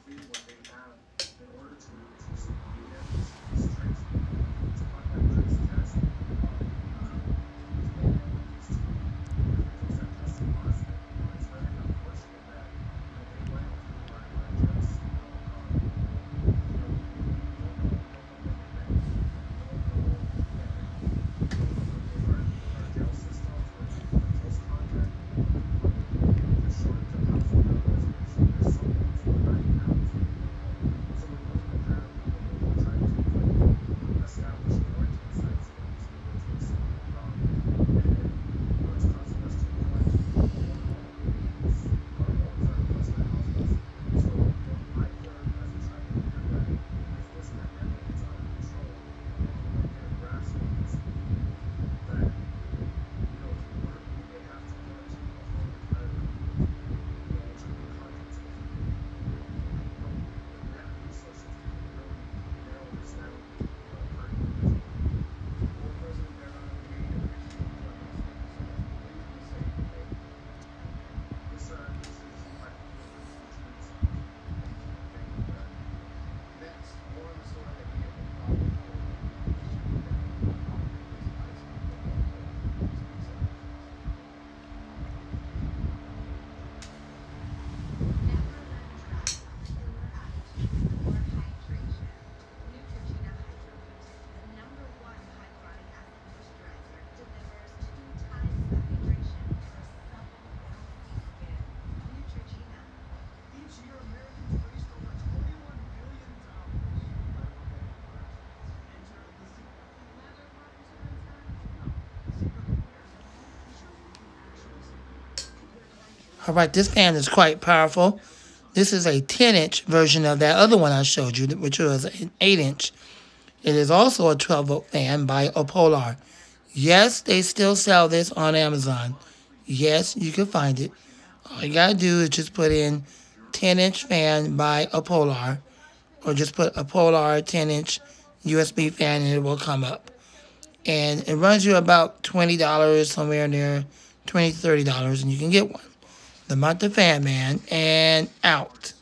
All right, this fan is quite powerful. This is a 10-inch version of that other one I showed you, which was an 8-inch. It is also a 12-volt fan by Opolar. Yes, they still sell this on Amazon. Yes, you can find it. All you gotta do is just put in 10-inch fan by Opolar, or just put Opolar 10-inch USB fan and it will come up. And it runs you about $20, somewhere near $20 to $30, and you can get one. The Month of Fan Man, and out.